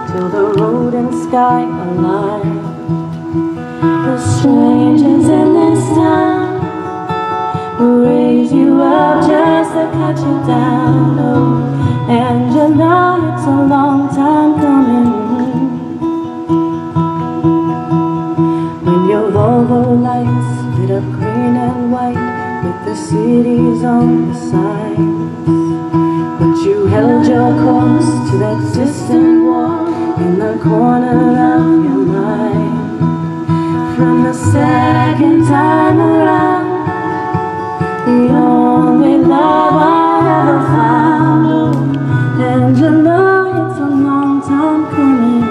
till the road and sky align. The strangers in this town will raise you up just to cut you down. Oh, Angela, it's a long time coming. When your Volvo lights lit up green and white with the cities on the signs, but you held your course to that distant wall in the corner of your mind. From the second time around, the only love I ever found. Oh, Angela, it's a long time coming.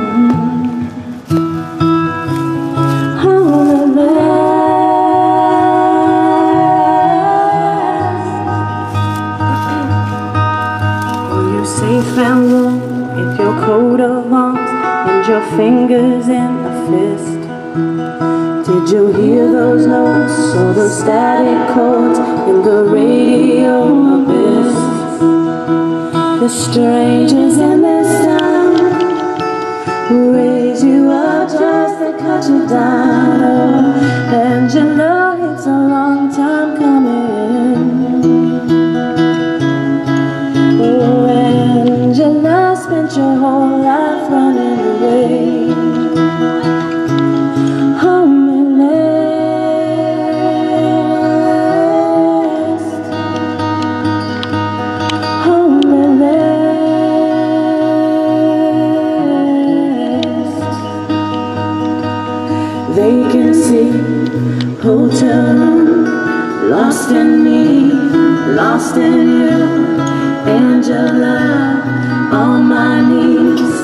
Safe and warm with your coat of arms and your fingers in a fist. Did you hear those notes or those static chords in the radio abyss? The strangers in this town will raise you up just to cut you down. Oh, Angela, it's a long time coming. Angela spent your whole life running away. Homeless, homeless. Vacancy, hotel room, lost in me, lost in you. Angela, on my knees,